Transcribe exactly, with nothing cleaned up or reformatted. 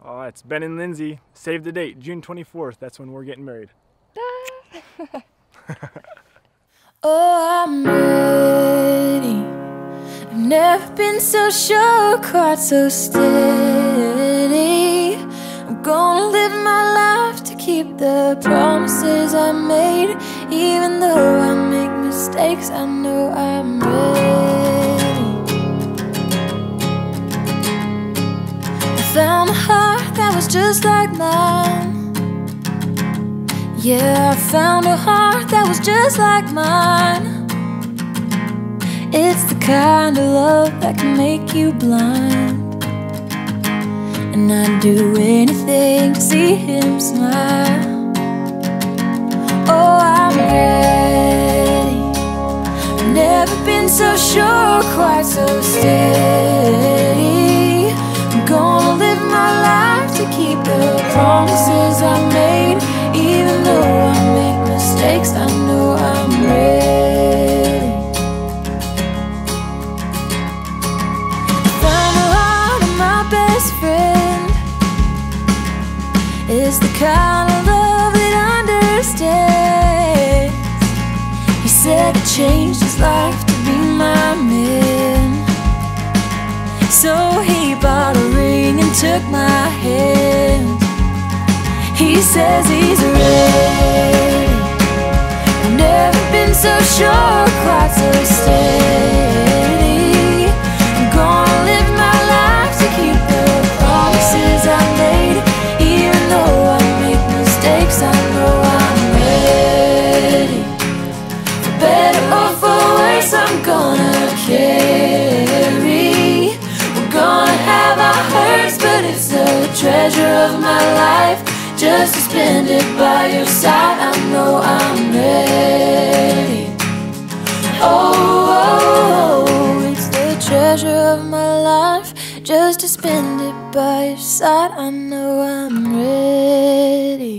Oh, it's Ben and Lindsay. Save the date, June twenty-fourth. That's when we're getting married. Oh, I'm ready. I've never been so sure, quite so steady. I'm gonna live my life to keep the promises I made. Even though I make mistakes, I know I'm ready. I found a heart that was just like mine. Yeah, I found a heart that was just like mine. It's the kind of love that can make you blind, and I'd do anything to see him smile. Oh, I'm ready. I've never been so sure, quite so steady. I'm gonna live my life to keep the promises I made. Even though I make mistakes, I know I'm ready. I found the heart of my best friend. It's the kind of love that understands. He said it changed his life to be my man. So he bought a ring and took my hand. He says he's ready. I've never been so sure, quite so steady. I'm gonna live my life to keep the promises I made. Even though I make mistakes, I know I'm ready. For better or for worse, I'm gonna carry. We're gonna have our hurts, but it's the treasure of my life. Just to spend it by your side, I know I'm ready. Oh, oh, oh, it's the treasure of my life. Just to spend it by your side, I know I'm ready.